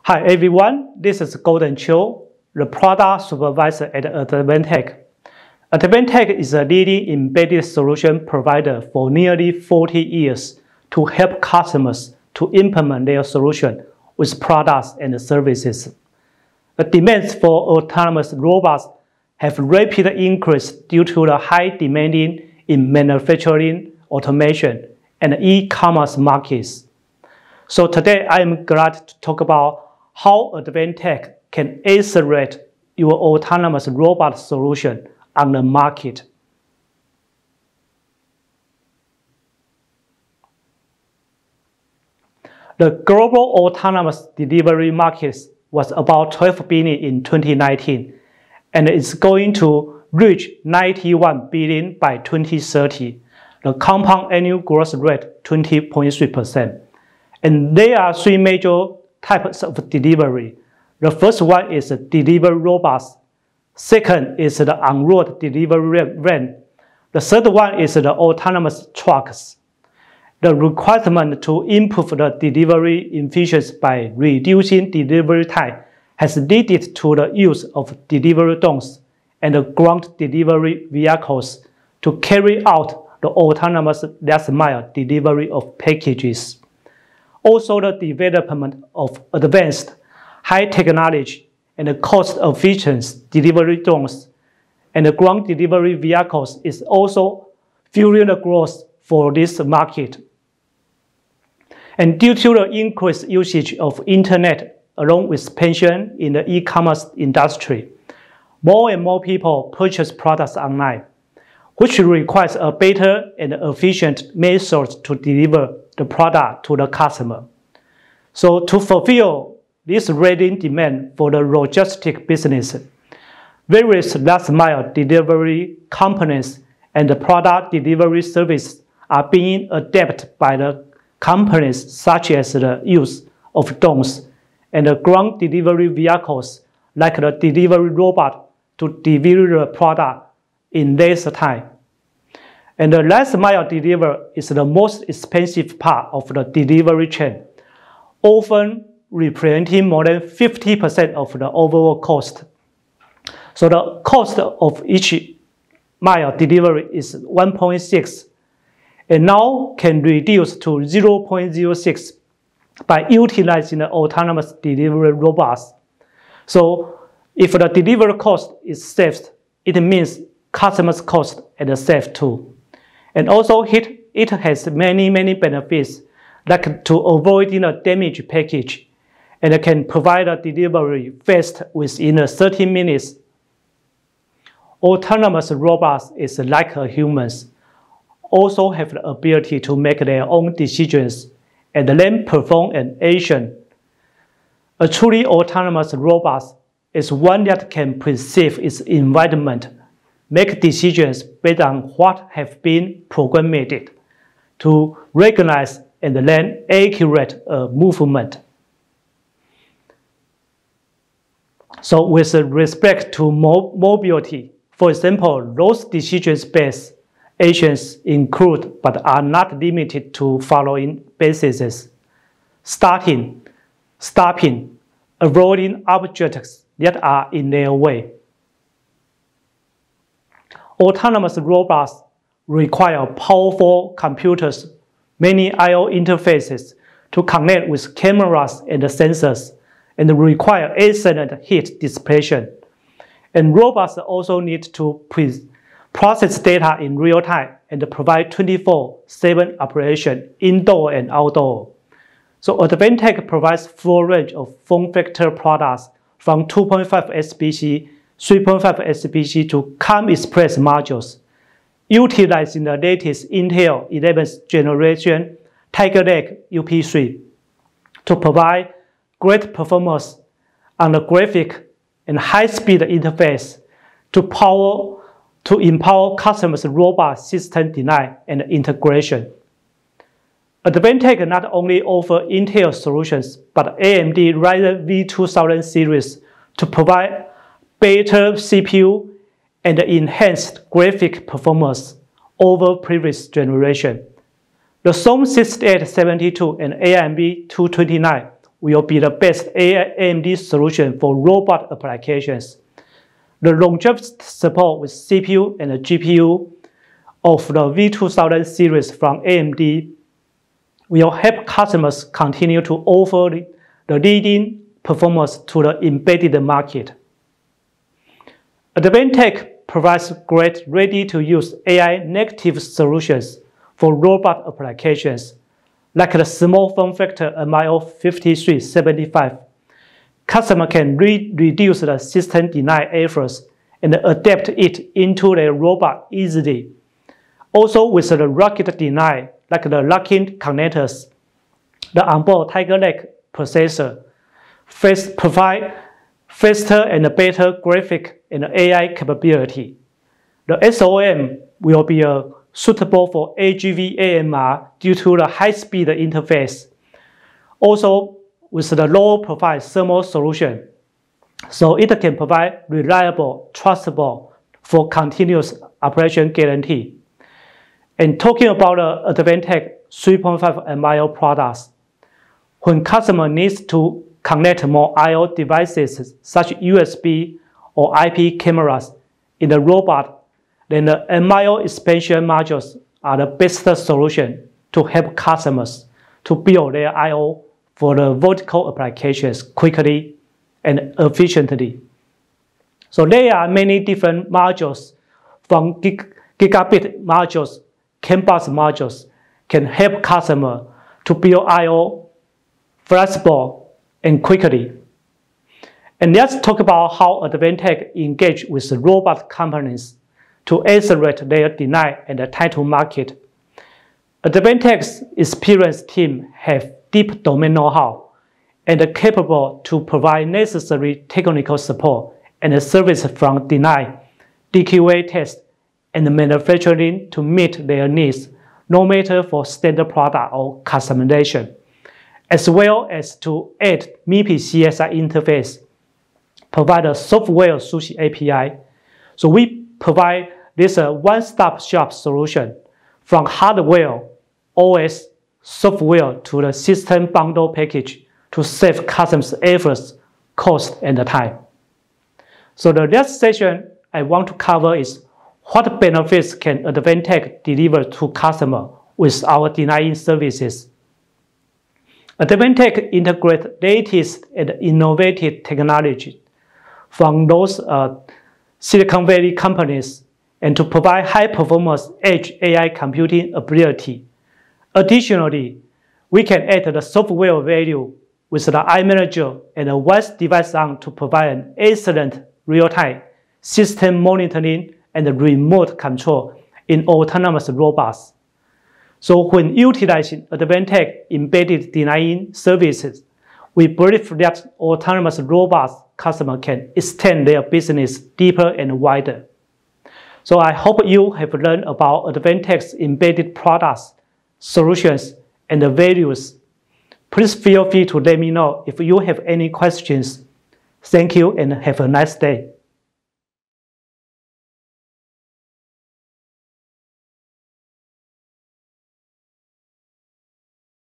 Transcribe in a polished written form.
Hi everyone, this is Golden Chiu, the product supervisor at Advantech. Advantech is a leading embedded solution provider for nearly 40 years to help customers to implement their solution with products and services. The demands for autonomous robots have rapidly increased due to the high demand in manufacturing, automation, and e-commerce markets. So today I am glad to talk about how Advantech can accelerate your autonomous robot solution on the market. The global autonomous delivery market was about 12 billion in 2019, and it's going to reach 91 billion by 2030. The compound annual growth rate 20.3%. And there are three major types of delivery. The first one is delivery robots. Second is the on-road delivery van. The third one is the autonomous trucks. The requirement to improve the delivery efficiency by reducing delivery time has led to the use of delivery drones and ground delivery vehicles to carry out the autonomous last-mile delivery of packages. Also, the development of advanced, high technology and cost-efficient delivery drones and ground delivery vehicles is also fueling the growth for this market. And due to the increased usage of internet along with expansion in the e-commerce industry, more and more people purchase products online, which requires a better and efficient method to deliver the product to the customer. So to fulfill this rising demand for the logistic business, various last-mile delivery companies and the product delivery services are being adapted by the companies, such as the use of drones and the ground delivery vehicles like the delivery robot to deliver the product in less time. And the last mile delivery is the most expensive part of the delivery chain, often representing more than 50% of the overall cost. So the cost of each mile delivery is 1.6 and now can reduce to 0.06 by utilizing the autonomous delivery robots. So if the delivery cost is saved, it means customers' cost is saved too. And also it has many benefits, like to avoiding a damaged package, and it can provide a delivery fast within 30 minutes. Autonomous robots is like humans, also have the ability to make their own decisions and then perform an action. A truly autonomous robot is one that can perceive its environment, make decisions based on what have been programmed to recognize and then accurate movement. So with respect to mobility, for example, those decision-based actions include but are not limited to following bases: starting, stopping, avoiding objects that are in their way. Autonomous robots require powerful computers, many I/O interfaces to connect with cameras and sensors, and require excellent heat dissipation. And robots also need to process data in real time and provide 24/7 operation indoor and outdoor. So Advantech provides full range of form factor products from 2.5 SBC, 3.5 SBC to COM Express modules, utilizing the latest Intel 11th generation Tiger Lake UP3 to provide great performance on the graphic and high-speed interface to empower customers' robot system design and integration. Advantech not only offers Intel solutions, but AMD Ryzen V2000 series to provide better CPU and enhanced graphic performance over previous generation. The SOM 6872 and AMD 229 will be the best AMD solution for robot applications. The longevity support with CPU and GPU of the V2000 series from AMD will help customers continue to offer the leading performance to the embedded market. Advantech provides great ready-to-use AI-native solutions for robot applications, like the small form factor MIO5375. Customers can reduce the system design efforts and adapt it into their robot easily. Also, with the rugged design, like the locking connectors, the onboard Tiger Lake processor provide faster and better graphic and AI capability. The SOM will be suitable for AGV AMR due to the high-speed interface. Also, with the low-profile thermal solution, so it can provide reliable, trustable for continuous operation guarantee. And talking about the Advantech 3.5 MIO products, when customer needs to connect more I/O devices such as USB or IP cameras in the robot, then the MIO expansion modules are the best solution to help customers to build their I/O for the vertical applications quickly and efficiently. So there are many different modules, from gigabit modules, campus modules, can help customers to build I/O flexible and quickly. And let's talk about how Advantech engage with the robot companies to accelerate their design and the time to market. Advantech's experienced team have deep domain know-how and are capable to provide necessary technical support and service from design, DQA test, and manufacturing to meet their needs, no matter for standard product or customization, as well as to add MIPI CSI interface, provide a software sushi API. So we provide this one-stop shop solution from hardware, OS, software to the system bundle package to save customers' efforts, cost, and time. So the next session I want to cover is what benefits can Advantech deliver to customers with our design services. Advantech integrates latest and innovative technology from those Silicon Valley companies and to provide high-performance edge AI computing ability. Additionally, we can add the software value with the iManager and the ONE device on to provide an excellent real-time system monitoring and remote control in autonomous robots. So when utilizing Advantech embedded design services, we believe that autonomous robots customers can extend their business deeper and wider. So I hope you have learned about Advantech's embedded products, solutions, and the values. Please feel free to let me know if you have any questions. Thank you and have a nice day.